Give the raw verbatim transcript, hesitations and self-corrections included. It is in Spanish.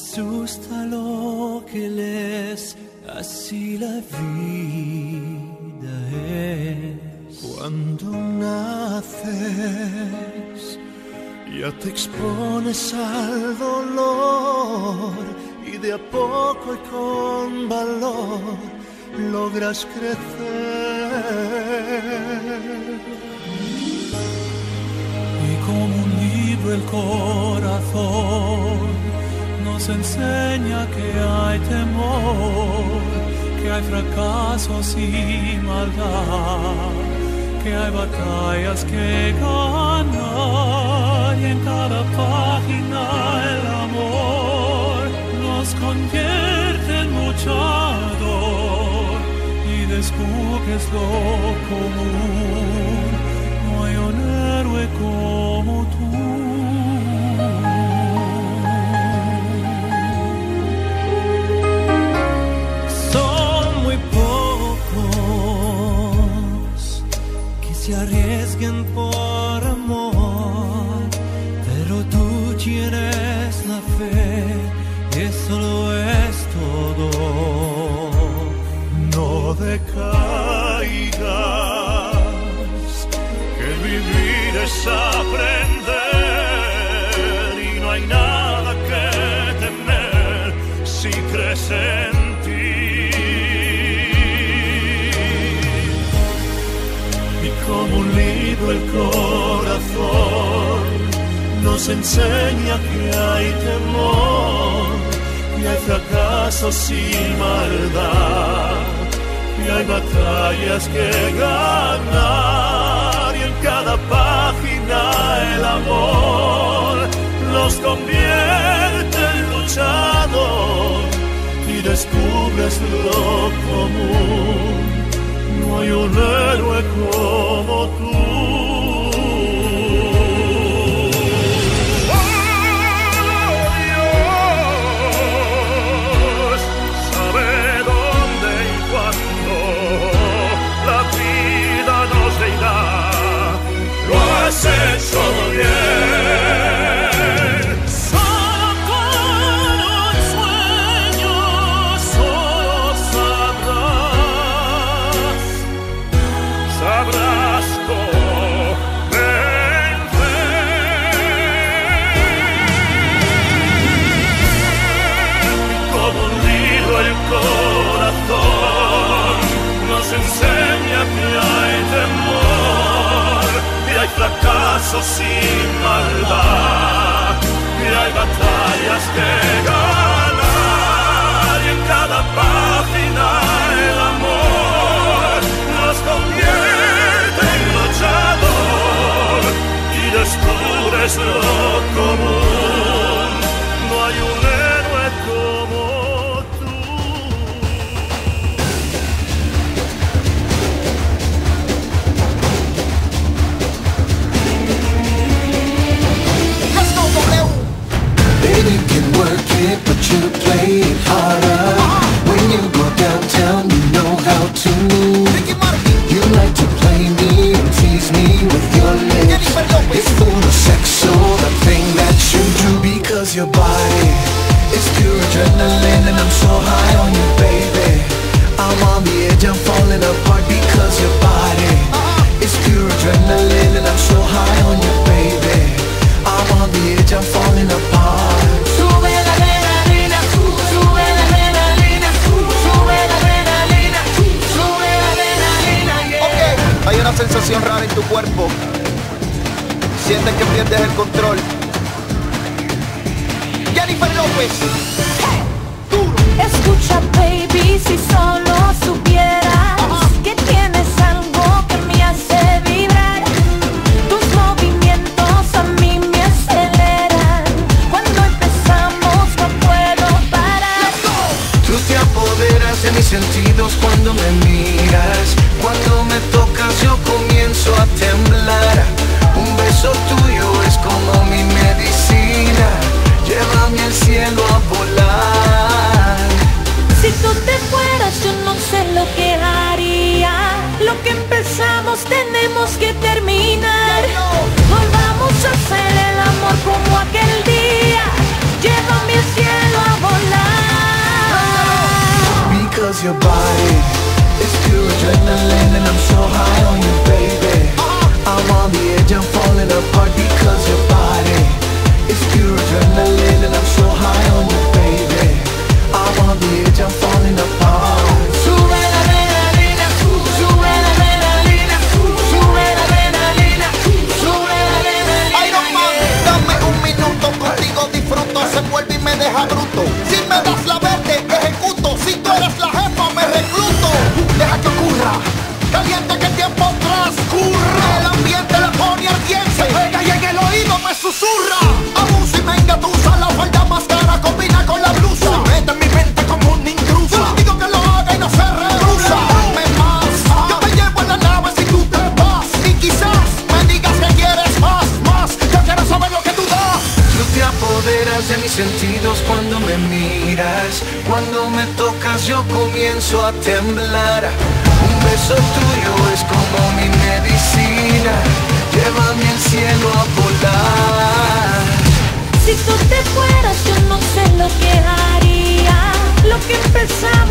asusta lo que lees, así la vida es. Cuando naces, ya te expones al dolor y de a poco y con valor logras crecer. Y como un libro el corazón nos enseña que hay temor, que hay fracasos y maldad, que hay batallas que ganar, y en cada página el amor nos convierte en luchador y descubres lo común. No hay un héroe como tú. Se arriesguen por amor, pero tú tienes la fe y eso lo es todo. No decaigas, que vivir es aprender y no hay nada que temer si crees en como un libro el corazón nos enseña que hay temor, que hay fracasos y maldad, que hay batallas que ganar, y en cada página el amor nos convierte en luchador y descubres lo común. No hay un héroe como tú. Oh, Dios sabe dónde y cuándo la vida nos dirá, lo has hecho bien. Nos enseña que hay temor, que hay fracasos sin maldad, que hay batallas que ganar, y en cada página el amor nos convierte en luchador y descubres lo común. No hay un héroe como you can work it, but you play it harder. When you go downtown, you know how to move. You like to play me and tease me with your lips. It's full of sex, so the thing that you do, because your body is pure adrenaline, and I'm so high on you, baby. I'm on the edge, I'm falling apart because your body is pure adrenaline, and I'm so high on you, baby. I'm on the edge, I'm falling apart. Hay una sensación rara en tu cuerpo. Sientes que pierdes el control. Jennifer López. Hey, duro. Escucha, baby, si solo supieras uh-huh. que tienes algo que me hace vibrar. Tus movimientos a mí me aceleran. Cuando empezamos no puedo parar. Tú te apoderas de mis sentidos cuando me miras. Cuando me tocas yo comienzo a temblar. Un beso tuyo es como mi medicina. Llévame al cielo a volar. Si tú te fueras yo no sé lo que haría. Lo que empezamos tenemos que terminar. Volvamos a hacer el amor como aquel día. Llévame al cielo a volar. cause your body is pure adrenaline and I'm so high on you, baby. I'm on the edge, I'm falling apart because your body is pure adrenaline and I'm so high on you, baby. I'm on the edge, I'm falling apart. Sube la adrenalina, sube la adrenalina, sube la adrenalina, sube la adrenalina. Iron Man, dame un minuto, contigo disfruto, se vuelve y me deja bruto. Si me das la verde, ejecuto. Si tú eres la jefa, me recluto. Deja que ocurra, caliente que el tiempo transcurra. El ambiente la pone ardiente, se pega y en el oído me susurra. Abusa y me engatusa, la falda más cara combina con la blusa. Se mete en mi mente como un intruso. Digo que lo haga y no se rehúsa. Dame más, yo te llevo en la nave si tú te vas. Y quizás me digas que quieres más, más. Yo quiero saber lo que tú das. Tú te apoderas de mis sentidos cuando me miras. Cuando me tocas yo comienzo a temblar. Un beso tuyo es como mi medicina. Llévame al cielo a volar. Si tú te fueras yo no sé lo que haría. Lo que empezamos